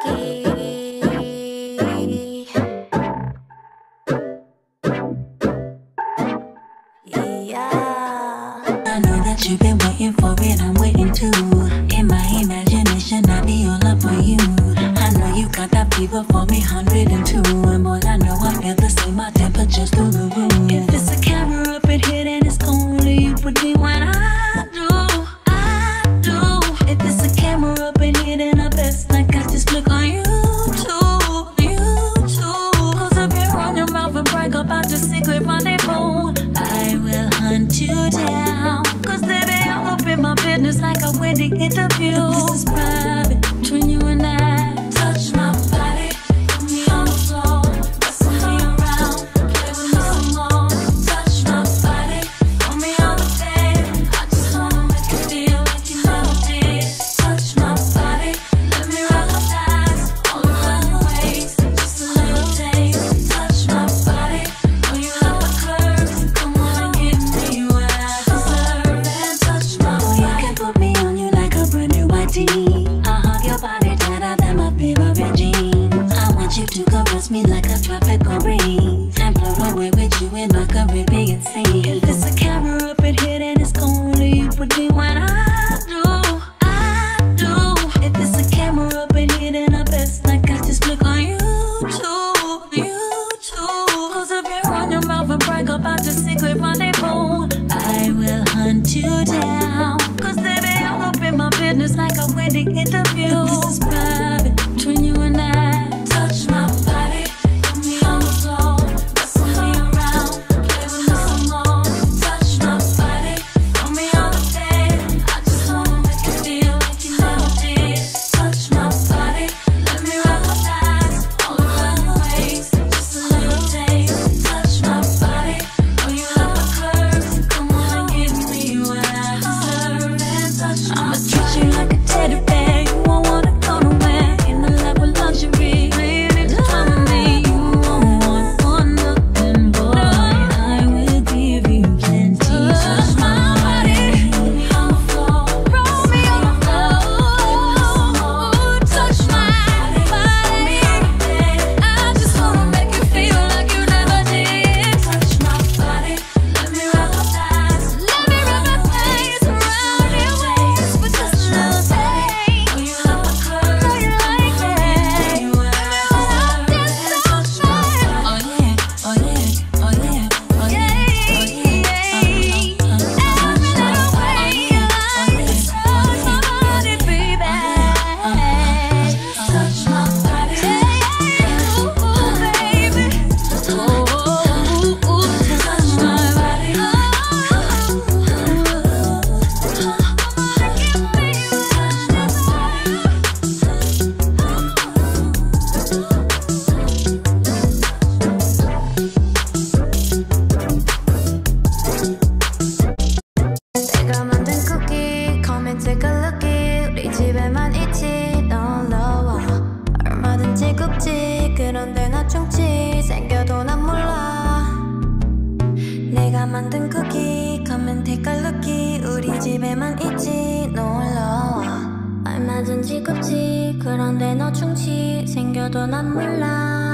I know that you've been waiting for it, I'm waiting too. In my imagination, I'll be all up for you. I know you got that fever for me, 102. And boy, I know I feel the same, my temperature's through the roof. If it's a camera up in here, then it's only you with me when I do. If it's a camera up in here, then I best like I just look on YouTube. Cause if you run your mouth and brag about your secret rendezvous, I will hunt you down. Cause baby, I'm up in my business like a Wendy interview. This is private between you and I. Touch my body, put me on the floor, wrestle me around, play with me some more. Touch my body, put me on the bed, I just wanna make you feel like you never did. Touch my body, let me rock my thighs, all around your waist, just a little taste. Touch my body, know you love my curves, come on and give me what I deserve. And touch my body, you can put me on you like a brand new white tee. I'll hug your body tighter than my favorite jeans. I want you to caress me like a tropical breeze and float away with you in my Caribbean sea. If it's a camera up in here, then it's only you with me when I do. If it's a camera up in here, then I best like I just look on YouTube. Cause if you run your mouth and brag about your secret rendezvous, I will hunt you down. Cause baby, I'm up in my business like a Wendy interview. This is private between you and I. Touch my body, put me on the floor, wrestle me around, play with me some more. Touch my body, put me on the bed, I just wanna make you feel like you never did. Touch my body, let me rock my thighs, all around your waist, just a little taste. Touch my body, know you love my curves, come on and give me what I deserve. And touch my I'ma treat you like a teddy bear, you won't wanna go nowhere. In the lap with luxury, laying it down with me. You won't want for nothing, boy, I will give you plenty. Touch my body, put me on the floor, roll me on the floor. Touch my body, I just wanna make you feel like you never did. Touch my body, let me rock my thighs, let me rock my thighs around your waist with just a little taste. Oh, you love my curves, oh, you like that. You are touch my oh yeah, oh yeah, oh yeah, oh yeah, oh yeah. Every little way you like to touch my body, baby. Touch my body, ooh, baby. Touch my body. 내가 만든 쿠키 Come and take a look it 우리 집에만 있지 놀러와 얼마든지 굽지 그런데 나 충치 생겨도 난 몰라 내가 만든 쿠키 Come and take a look it 우리 집에만 있지 놀러와 얼마든지 굽지 그런데 너 충치 생겨도 난 몰라